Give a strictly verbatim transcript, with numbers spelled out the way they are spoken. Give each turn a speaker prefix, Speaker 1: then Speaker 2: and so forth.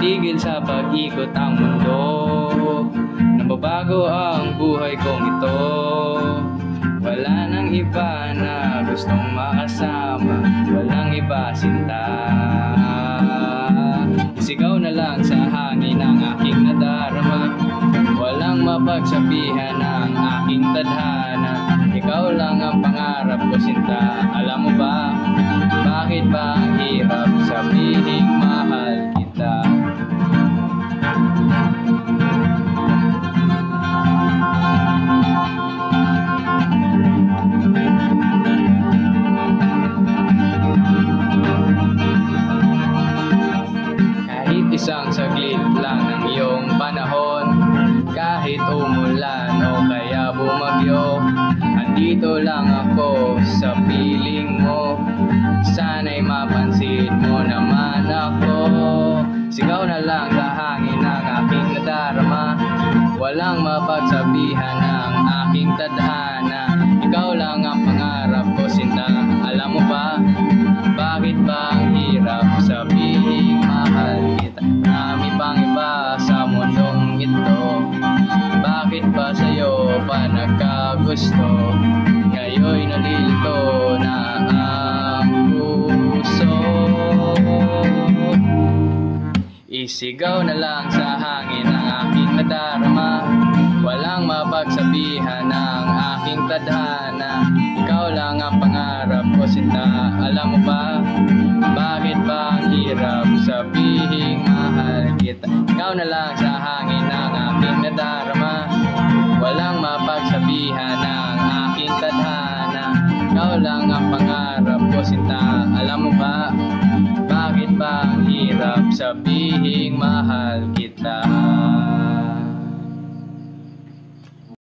Speaker 1: tumigil sa pag-ikot ang mundo. Nababago ang buhay kong ito. Wala nang iba na gustong makasama, walang iba sinta. Isigaw na lang sa hangin ang aking nadarama, walang mapagsabihan ang aking tadhana. Ikaw lang ang pangarap ko sinta. Alam mo ba, bakit ba ang hirap sabihing mahal kita? Kahit isang saglit lang ng iyong panahon, kahit umulan o kaya bumagyo, andito lang ako sa piling mo. Sana'y mapansin mo naman ako. Sigaw na lang sa hangin ang aking nadarama, walang mapagsabihan ang aking tadhana. Ikaw lang ang pangarap ko sinta. Alam mo ba, bakit ba ang hirap sabihing mahal kita? Marami pang iba sa mundong ito, bakit ba sa'yo pa nagkagusto? Ngayon'y nalilito na ang puso. Isigaw na lang sa hangin ang aking nadarama, walang mapagsabihan ang aking tadhana. Ikaw lang ang pangarap ko sinta. Alam mo ba, bakit ba ang hirap sabihing mahal kita? Ikaw na lang sa hangin ang aking nadarama, walang mapagsabihan ang aking tadhana. Ikaw lang ang pangarap ko sinta. Alam mo ba, bakit ba ang hirap sabihing mahal kita?